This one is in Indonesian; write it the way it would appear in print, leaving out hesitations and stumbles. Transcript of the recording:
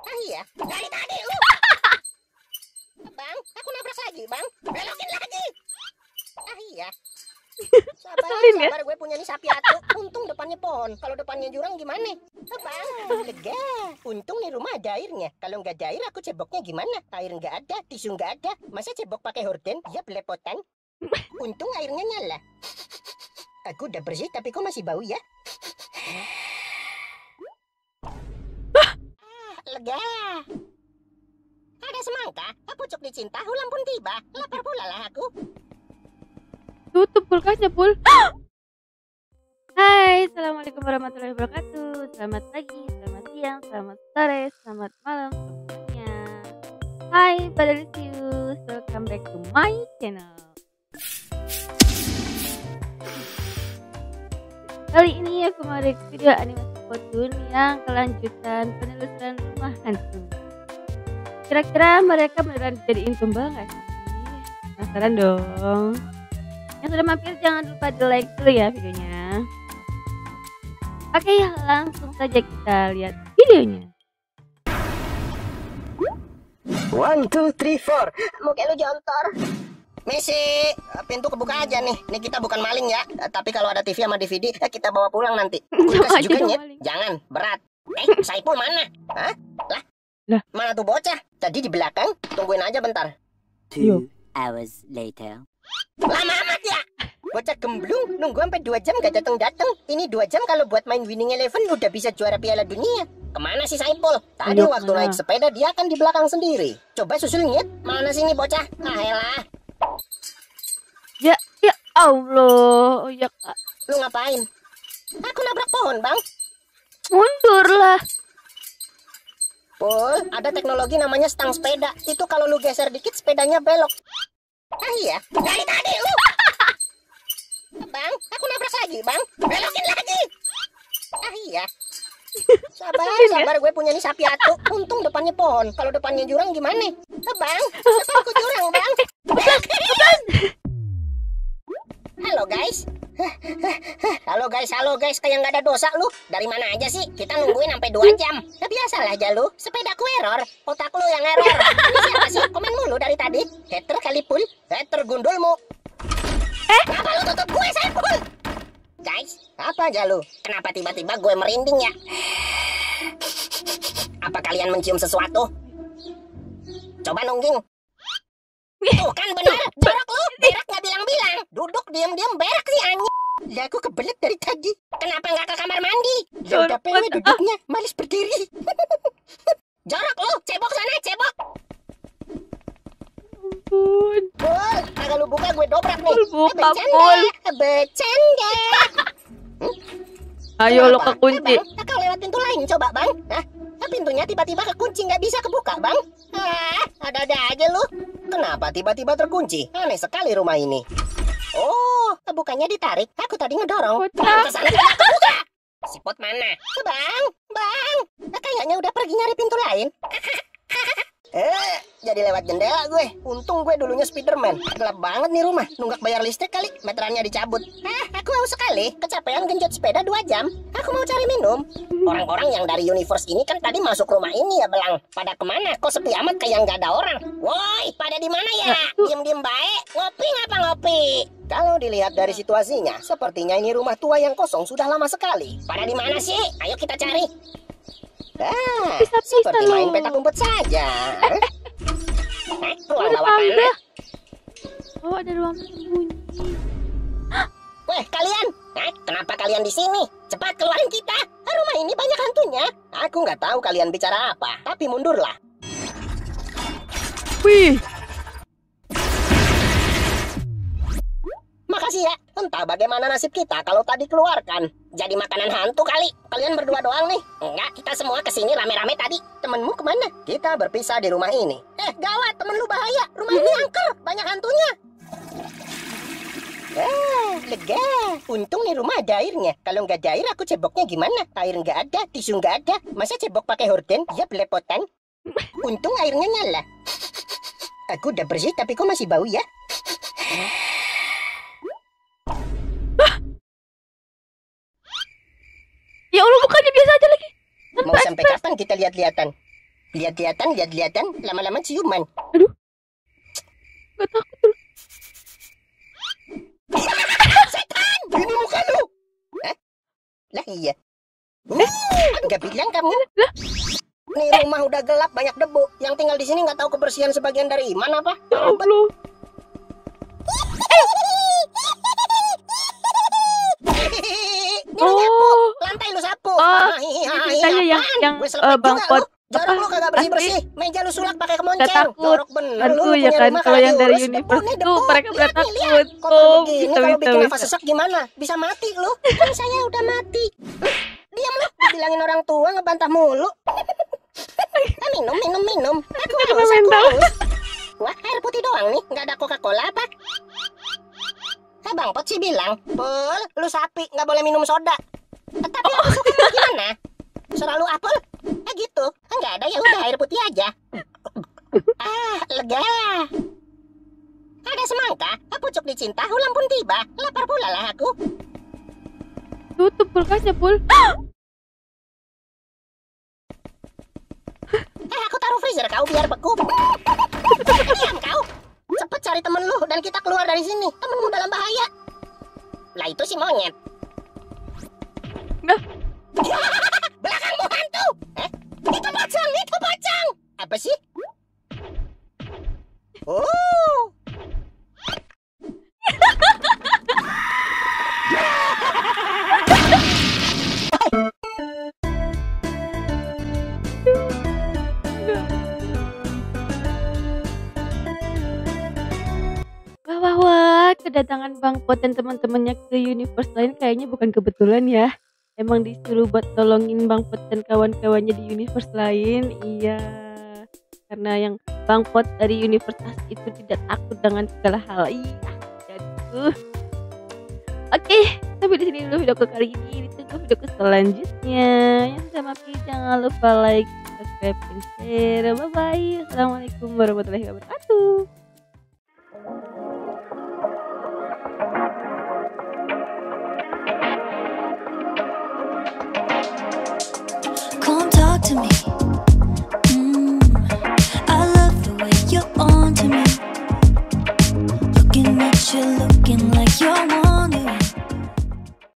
Ah iya, dari tadi lu. Bang, aku nabrak lagi, Bang. Belokin lagi. Ah iya. Sabar, gue punya nih sapi atu. Untung depannya pohon. Kalau depannya jurang gimana? Bang, lega. Untung nih rumah ada airnya. Kalau nggak ada air, aku ceboknya gimana? Air nggak ada, tisu nggak ada. Masa cebok pakai horden? Ya belepotan. Untung airnya nyala. Aku udah bersih, tapi kok masih bau ya? Lega. Ada semangka, pucuk dicinta, ulang pun tiba. Lapar pula lah aku. Tutup kulkasnya, Pul. Hai, assalamualaikum warahmatullahi wabarakatuh. Selamat pagi, selamat siang, selamat sore, selamat malam semuanya. Hai, Padelisius, welcome back to my channel. Kali ini aku mau react video animasi Potun yang kelanjutan penelusuran rumah hantu. Kira-kira mereka beneran dijadiin tumbal nggak sih? Penasaran dong. Yang sudah mampir jangan lupa di like dulu ya videonya. Oke, langsung saja kita lihat videonya. 1, 2, 3, 4. Muka lu jontor. Messi, pintu kebuka aja nih. Nih kita bukan maling ya. Tapi kalau ada TV sama DVD, kita bawa pulang nanti. Kulkas juga nyet. Jangan, berat. Saipul mana? Hah? Lah? Mana tuh bocah? Tadi di belakang. Tungguin aja bentar. 2 hours later. Lama amat ya. Bocah gemblung nunggu sampai 2 jam gak datang-datang. Ini 2 jam kalau buat main Winning Eleven udah bisa juara Piala Dunia. Kemana sih Saipul? Tadi waktu naik sepeda dia kan di belakang sendiri. Coba susul nyet. Mana sini bocah? Ah elah. Ya Allah. Ya Kak. Lu ngapain? Aku nabrak pohon, Bang. Mundur lah. Pul, ada teknologi namanya stang sepeda. Itu kalau lu geser dikit sepedanya belok. Ah iya, dari tadi lu. Bang, aku nabrak lagi, Bang. Belokin lagi. Ah iya. Sabar, gue punya nih sapi atu. Untung depannya pohon. Kalau depannya jurang gimana? Bang, depanku jurang, Bang. Halo guys, kayak nggak ada dosa lu. Dari mana aja sih? Kita nungguin sampai 2 jam. Ya biasalah aja lu. Sepedaku error, otak lu yang error. Ini siapa sih? Komen mulu dari tadi. Hater kali Pul. Hater gundulmu. Kenapa lu tutup gue, Saipul? Guys, apa aja lu? Kenapa tiba-tiba gue merinding ya? Apa kalian mencium sesuatu? Coba nungging. Tuh kan bener, jorok lu. Berak nggak bilang-bilang. Duduk diam-diam berak sih anjing. Ya aku kebelet dari tadi. Kenapa nggak ke kamar mandi? Ya udah pewe duduknya, malis berdiri. Jorok lu, cebok sana, cebok. Ampun. Pul, kalau lu buka gue dobrak nih. Buka, Pul. Bercanda. Ayo lo kekunci. Kau lewat pintu lain coba, Bang. Pintunya tiba-tiba kekunci, nggak bisa kebuka, Bang. Ada-ada aja lu. Kenapa tiba-tiba terkunci? Aneh sekali rumah ini. Oh, bukannya ditarik. Aku tadi ngedorong. Kesana tidak kebuka. Si Pot mana? Bang. Kayaknya udah pergi nyari pintu lain. Jadi lewat jendela gue. Untung gue dulunya Spiderman. Gelap banget nih rumah. Nunggak bayar listrik kali. Meterannya dicabut. Aku haus sekali. Kecapean genjot sepeda 2 jam. Aku mau cari minum. Orang-orang yang dari universe ini kan tadi masuk rumah ini ya, Belang. Pada kemana? Kok sepi amat kayak nggak ada orang? Woi, pada di mana ya? Diem-diem baik. Ngopi ngapa ngopi? Kalau dilihat dari situasinya, sepertinya ini rumah tua yang kosong sudah lama sekali. Pada di mana sih? Ayo kita cari. Seperti main petak umpet saja. Ruang bawah tanah. Oh, ada ruang sembunyi. Weh, kalian. Kenapa kalian di sini? Cepat keluarin kita. Rumah ini banyak hantunya. Aku nggak tahu kalian bicara apa, tapi mundurlah. Wih. Makasih ya. Entah bagaimana nasib kita kalau tadi keluarkan. Jadi makanan hantu kali. Kalian berdua doang nih. Enggak, kita semua kesini rame-rame tadi. Temenmu kemana? Kita berpisah di rumah ini. Gawat, temen lu bahaya. Rumah ini angker, banyak hantunya. Lega. Untung nih rumah ada airnya. Kalau nggak ada air, aku ceboknya gimana? Air nggak ada, tisu nggak ada. Masa cebok pakai horden? Ya belepotan. Untung airnya nyala. Aku udah bersih, tapi kok masih bau ya? Ya Allah, bukannya biasa aja lagi. Mau sampai kapan kita lihat-lihatan? Lihat-lihatan, lama-lama ciuman. Aduh. Gak takut lu. Setan! Ini muka lu! Hah? Lah iya. Nggak bilang kamu. Nih rumah udah gelap, banyak debu. Yang tinggal di sini nggak tahu kebersihan sebagian dari iman apa? Ya Allah. Ini lu nyapu, lantai lu sapu. Ceritanya yang Gue selepet Bang juga Pot lu. Jorok lu kagak bersih-bersih. Meja lu sulak pakai gak kemonceng. takut. Jorok bener lu Aduh ya punya kan rumah kalau kagak yang dari diurus, universe debu nih, itu debu. mereka pada Lihat nih, lihat. takut. Kotor Oh, begini bisa kalau bisa bikin bisa. nafas sesak gimana? Bisa mati lu. Kan saya udah mati. Diam lu, dibilangin orang tua ngebantah mulu. Minum. Aku haus, aku haus. Wah, air putih doang nih, nggak ada Coca-Cola apa? Bang Pot sih bilang, Pul, lu sapi, nggak boleh minum soda. Tapi aku suka gimana? Selalu apel? Gitu. Nggak ada, ya udah air putih aja. Lega. Ada semangka, pucuk dicinta, ulang pun tiba. Lapar pula lah aku. Tutup kulkasnya, Pul. Aku taruh freezer kau biar beku. Diam kau. Cepet cari temen lu dan kita keluar dari sini. Temenmu dalam bahaya. Lah itu si monyet. Nah. Belakangmu hantu. Itu pocong. Apa sih? Oh. Wah, kedatangan Bang Pot dan teman-temannya ke universe lain kayaknya bukan kebetulan ya. Emang disuruh buat tolongin Bang Pot dan kawan-kawannya di universe lain. Iya, karena yang Bang Pot dari universe asli itu tidak takut dengan segala hal. Iya, jatuh. Oke, sampai di sini dulu videoku kali ini. Ditunggu videoku selanjutnya. Yang sama jangan lupa like, subscribe, dan share. Bye bye. Assalamualaikum warahmatullahi wabarakatuh. Come talk to me.